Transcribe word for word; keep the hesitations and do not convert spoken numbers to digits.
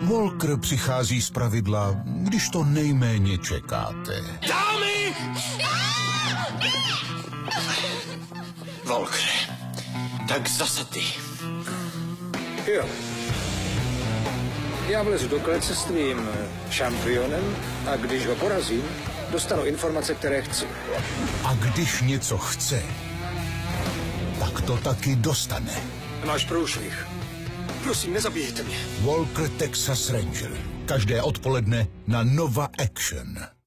Walker přichází zpravidla, když to nejméně čekáte. Dámy! Walker, tak zase ty. Jo. Já vlezu do klece s tvým šampionem a když ho porazím, dostanu informace, které chci. A když něco chce, tak to taky dostane. Máš průšvih. Prosím, nezabijte mě. Walker Texas Ranger. Každé odpoledne na Nova Action.